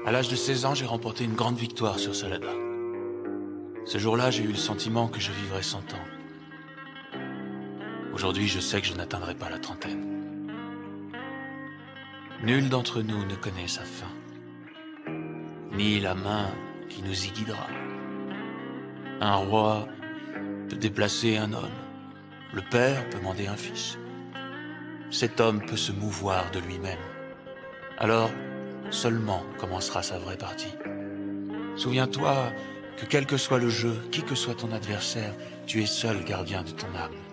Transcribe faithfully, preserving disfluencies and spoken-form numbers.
À l'âge de seize ans, j'ai remporté une grande victoire sur Salada. Ce jour-là, j'ai eu le sentiment que je vivrais cent ans. Aujourd'hui, je sais que je n'atteindrai pas la trentaine. Nul d'entre nous ne connaît sa fin, ni la main qui nous y guidera. Un roi peut déplacer un homme, le père peut mander un fils. Cet homme peut se mouvoir de lui-même. Alors, seulement commencera sa vraie partie. Souviens-toi que quel que soit le jeu, qui que soit ton adversaire, tu es seul gardien de ton âme.